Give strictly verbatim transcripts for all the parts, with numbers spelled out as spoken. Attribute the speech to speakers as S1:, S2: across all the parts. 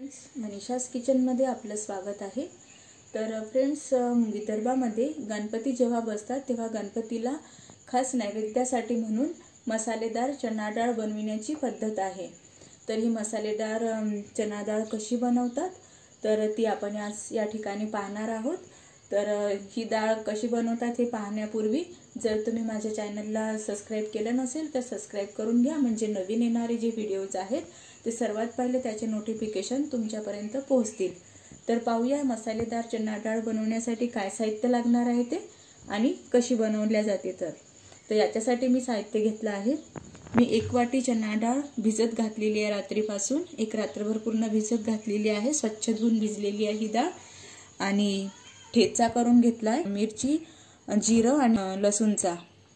S1: मनीषास किचनमध्ये आपलं स्वागत आहे। तर फ्रेंड्स, विदर्भामध्ये गणपती जेव्हा बसतात तेव्हा गणपतीला खास नैवेद्यासाठी म्हणून मसालेदार चणा डाळ बनविण्याची पद्धत आहे। तर ही मसालेदार चणा डाळ कशी बनवतात तर ती आपण आज या ठिकाणी पाहणार आहोत। तर ही डाळ कशी बनवतात हे पाहण्यापूर्वी जर तुम्ही माझ्या चॅनलला सबस्क्राइब केलं नसेल तर सबस्क्राइब करून घ्या, म्हणजे नवीन येणारे जे व्हिडिओज आहेत ते सर्वात पहिले त्याचे नोटिफिकेशन तुमच्यापर्यंत पोहोचतील। तर पाहूया मसालेदार चणा डाळ बनवण्यासाठी काय साहित्य लागणार आहे ते आणि कशी बनवल्या जाते। तर तर याच्यासाठी मी साहित्य घेतलं आहे। मी एक वाटी चणा डाळ भिजत घातलेली आहे रात्रीपासून, एक रात्रभर पूर्ण भिजत घातलेली आहे। स्वच्छ धुवून भिजलेली आहे ही डाळ। आणि ठेचा करून घेतलाय मिरची, जिरं आणि लसूणचा,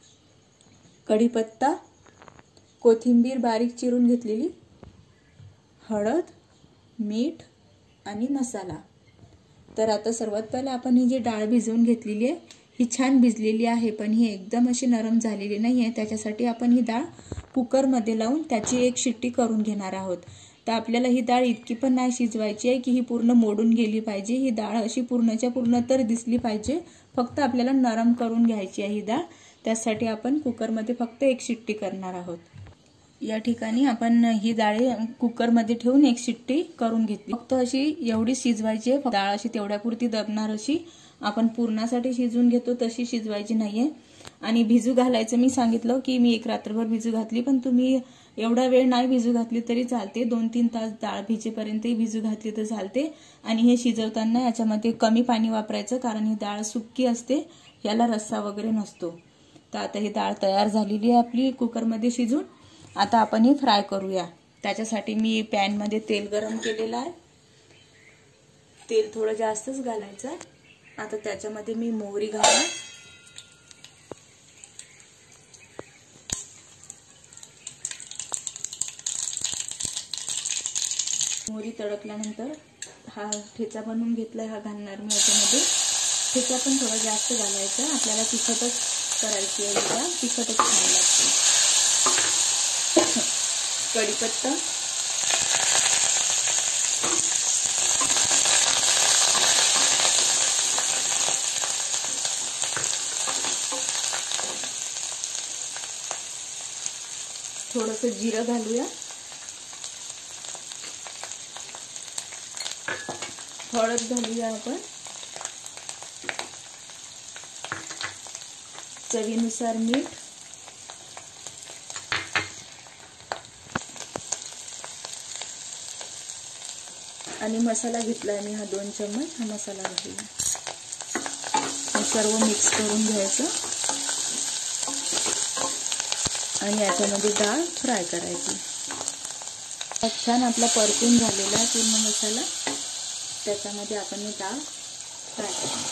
S1: कढीपत्ता, कोथिंबीर बारीक चिरून घेतलेली, हळद, मीठ आणि मसाला। तर आता सर्वात पहिले आपण ही जी डाळ भिजवून घेतलेली आहे ही छान भिजलेली आहे, पण ही एकदम अशी नरम झालेली नाही आहे। त्याच्यासाठी आपण ही डाळ कुकर मध्ये लावून त्याची एक शिट्टी करून घेणार आहोत। तर आपल्याला ही डाळ इतकी पण नाही शिजवायची आहे की ही पूर्ण मोडून गेली पाहिजे। ही डाळ अशी पूर्णच्या पूर्ण तर दिसली पाहिजे, फक्त आपल्याला नरम करून घ्यायची आहे ही डाळ। त्यासाठी आपण कुकर मध्ये फक्त एक शिट्टी करणार आहोत। या ठिकाणी आपण ही डाळ कुकर मध्ये ठेवून एक शिट्टी करून घेतली। फक्त अशी एवढी शिजवायची आहे, डाळ अशी तेवढ्यापुरती दबणार अशी आपण पूर्णासाठी शिजवून घेतो तशी शिजवायची नाहीये। आणि भिजू घालायचं मी सांगितलं की मी एक रात्रभर भिजू घातली, पण तुम्ही एवढा वेळ नाही भिजू घातली तरी चालते। दोन तीन तास डाळ भिजेपर्यंतही भिजू घातली तर चालते। आणि हे शिजवताना याच्यामध्ये कमी पाणी वापरायचं, कारण ही डाळ सुक्की असते, याला रस्सा वगैरे नसतो। तर आता ही डाळ तयार झालेली आहे आपली कुकर मध्ये शिजून। आता आपण ही फ्राय करूया। त्याच्यासाठी मी पॅन मध्ये तेल गरम केलेलं आहे। तेल थोडं जास्तच घालायचं आहे। आता त्याच्यामध्ये मी मोहरी घालणार, मोहरी तडकल्यानंतर हा ठेचा बनवून घेतलाय हा घालणार मी याच्यामध्ये। ठेचा पण थोडा जास्त घालायचा, आपल्याला तिखटच करायची आहे, डाळ तिखटच छान लागते। कढीपत्ता, थोडंसं जिरं घालूया, हळद घालूया आपण, चवीनुसार मीठ, आणि मसाला घेतलाय मी हा दोन चम्मच हा मसाला घालूया। हे सर्व मिक्स करून घ्यायचं आणि याच्यामध्ये डाळ फ्राय करायची। छान आपला परतून झालेला आहे पूर्ण मसाला, त्याच्यामध्ये आपण ही डाळ फ्राय करायची।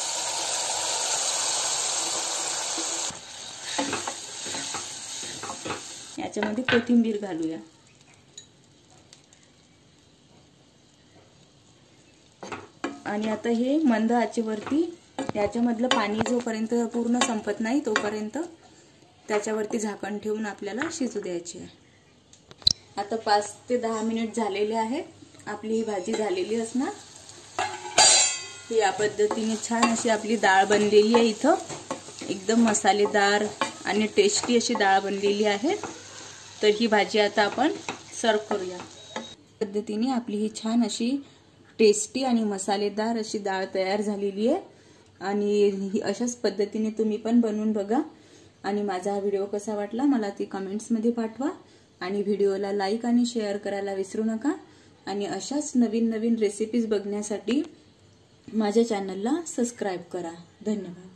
S1: याच्यामध्ये कोथिंबीर घालूया, आणि आता हे मंद आचेवरती याच्यामधलं पाणी जोपर्यंत पूर्ण संपत नाही तोपर्यंत त्याच्यावरती झाकण ठेवून आपल्याला शिजू द्यायची आहे। आता पाच ते दहा मिनिट झालेले आहेत, आपली ही भाजी झालेली असणार। या पद्धतीने छान अशी आपली डाळ बनलेली आहे। इथं एकदम मसालेदार आणि टेस्टी अशी डाळ बनलेली आहे। तर ही भाजी आता आपण सर्व करूया। पद्धतीने आपली ही छान अशी टेस्टी आणि मसालेदार अशी डाळ तयार झालेली आहे। आणि ही अशाच पद्धतीने तुम्ही पण बनवून बघा। आणि माझा हा व्हिडिओ कसा वाटला मला ते कमेंट्स मध्ये पाठवा, आणि व्हिडिओला लाईक आणि शेअर करायला विसरू नका। आणि अशाच नवीन नवीन रेसिपीज बघण्यासाठी माझ्या चॅनलला सबस्क्राइब करा। धन्यवाद।